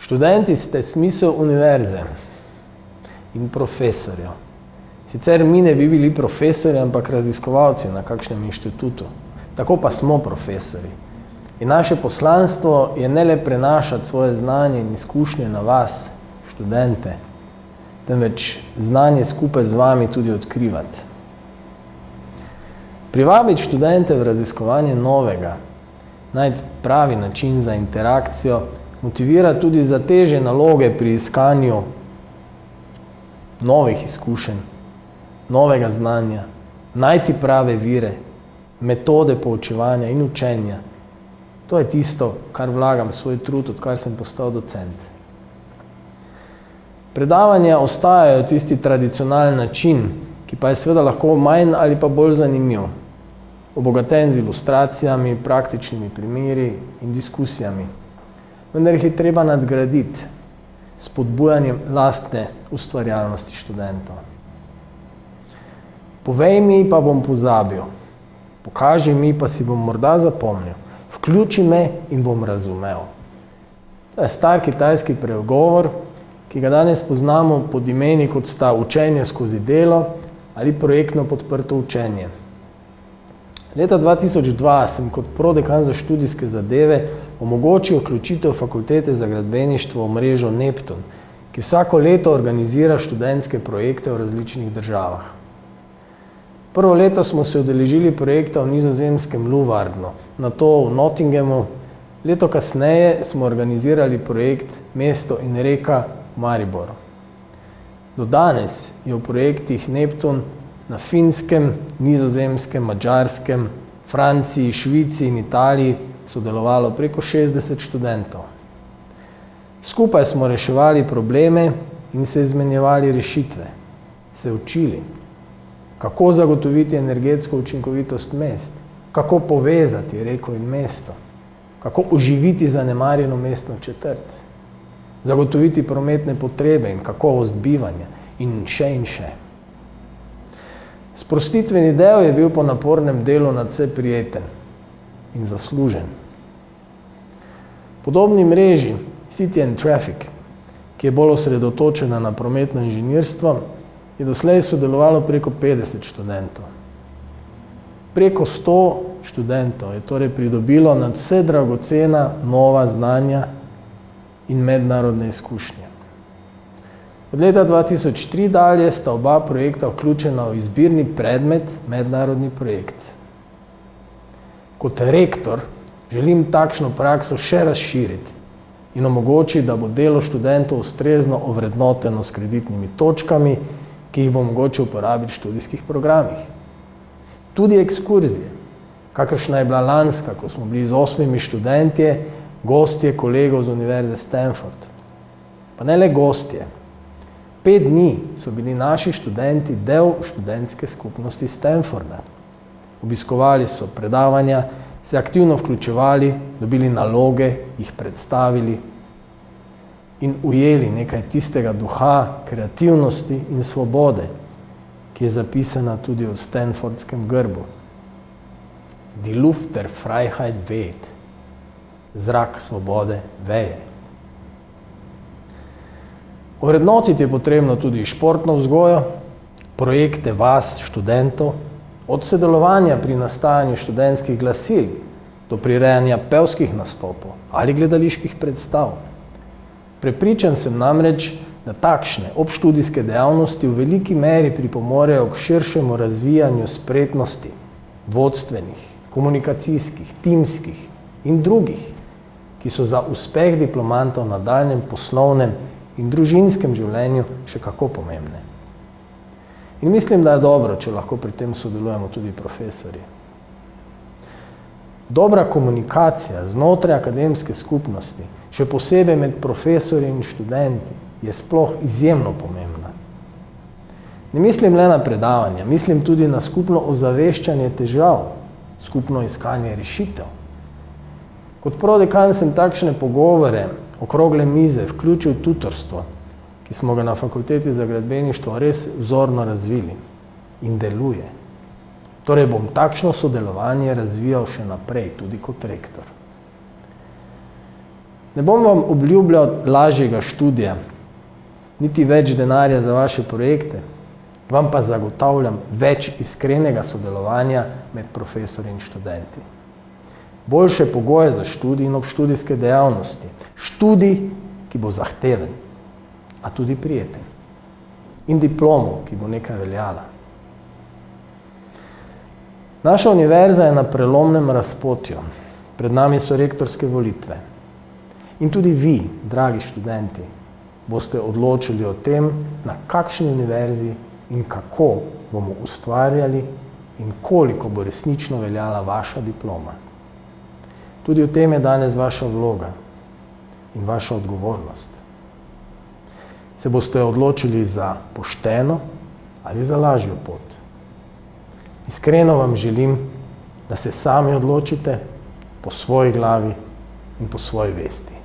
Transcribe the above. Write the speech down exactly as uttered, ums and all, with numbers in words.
Študenti ste smisel univerze in profesorjev. Sicer mi ne bi bili profesorji, ampak raziskovalci na kakšnem inštitutu. Tako pa smo profesorji. In naše poslanstvo je ne le prenašati svoje znanje in izkušnje na vas, študente, temveč znanje skupaj z vami tudi odkrivati. Privabiti študente v raziskovanje novega, najti pravi način za interakcijo, motivira tudi za težje naloge pri iskanju novih izkušenj, novega znanja, najti prave vire, metode poučevanja in učenja. To je tisto, kar vlagam svoj trud, odkar sem postal docent. Predavanja ostajajo tisti tradicionalni način, ki pa je seveda lahko manj ali pa bolj zanimiv, obogaten z ilustracijami, praktičnimi primeri in diskusijami. Vendar jih je treba nadgraditi s spodbujanjem lastne ustvarjalnosti študentov. Povej mi, pa bom pozabil. Pokaži mi, pa si bom morda zapomnil. Vključi me in bom razumel. To je star kitajski pregovor, ki ga danes poznamo pod imeni, kot sta učenje skozi delo ali projektno podprto učenje. Leta dva tisoč dva sem kot prodekan za študijske zadeve omogočil vključitev Fakultete za gradbeništvo v mrežo Neptun, ki vsako leto organizira študentske projekte v različnih državah. Prvo leto smo se udeležili projekta v nizozemskem Luvardnu, nato v Nottinghamu, leto kasneje smo organizirali projekt Mesto in reka v Mariboru. Do danes je v projektih Neptun na Finskem, Nizozemskem, Madžarskem, Franciji, Švici in Italiji sodelovalo preko šestdeset študentov. Skupaj smo reševali probleme in se izmenjevali rešitve, se učili, kako zagotoviti energetsko učinkovitost mest, kako povezati reko in mesto, kako oživiti zanemarjeno mestno četrt, zagotoviti prometne potrebe in kakovost bivanja in še in še. Sprostitveni del je bil po napornem delu nadvse prijeten in zaslužen. Podobni mreži City and Traffic, ki je bolj osredotočena na prometno inženirstvo, je doslej sodelovalo preko petdeset študentov. Preko sto študentov je torej pridobilo nadvse dragocena nova znanja in mednarodne izkušnje. Od leta dva tisoč tri dalje sta oba projekta vključena v izbirni predmet mednarodni projekt. Kot rektor želim takšno prakso še razširiti in omogočiti, da bo delo študentov ustrezno ovrednoteno s kreditnimi točkami, ki jih bo mogoče uporabiti v študijskih programih. Tudi ekskurzije, kakršna je bila lanska, ko smo bili z osmimi študentje, gostje kolegov z Univerze Stanford. Pa ne le gostje. Pet dni so bili naši študenti del študentske skupnosti Stanforda. Obiskovali so predavanja, se aktivno vključevali, dobili naloge, jih predstavili in ujeli nekaj tistega duha, kreativnosti in svobode, ki je zapisana tudi v Stanfordskem grbu. Die Luft der Freiheit weht. Zrak svobode veje. Ovrednotiti je potrebno tudi športno vzgojo, projekte vas, študentov, od sodelovanja pri nastajanju študentskih glasil do prirejanja pevskih nastopov ali gledaliških predstav. Prepričan sem namreč, da takšne obštudijske dejavnosti v veliki meri pripomorejo k širšemu razvijanju spretnosti, vodstvenih, komunikacijskih, timskih in drugih, ki so za uspeh diplomantov na nadaljnjem poslovnem in družinskem življenju še kako pomembne. In mislim, da je dobro, če lahko pri tem sodelujemo tudi profesorji. Dobra komunikacija znotraj akademske skupnosti, še posebej med profesorji in študenti, je sploh izjemno pomembna. Ne mislim le na predavanja, mislim tudi na skupno ozaveščanje težav, skupno iskanje rešitev. Kot prodekan sem takšne pogovore, okrogle mize, vključil tutorstvo, ki smo ga na Fakulteti za gradbeništvo res vzorno razvili in deluje. Torej bom takšno sodelovanje razvijal še naprej, tudi kot rektor. Ne bom vam obljubljal lažjega študija, niti več denarja za vaše projekte, vam pa zagotavljam več iskrenega sodelovanja med profesorji in študenti. Boljše pogoje za študij in obštudijske dejavnosti. Študij, ki bo zahteven, a tudi prijeten. In diplomo, ki bo nekaj veljala. Naša univerza je na prelomnem razpotju. Pred nami so rektorske volitve. In tudi vi, dragi študenti, boste odločili o tem, na kakšni univerzi in kako bomo ustvarjali in koliko bo resnično veljala vaša diploma. Tudi v tem je danes vaša vloga in vaša odgovornost. Se boste odločili za pošteno ali za lažjo pot. Iskreno vam želim, da se sami odločite po svoji glavi in po svoji vesti.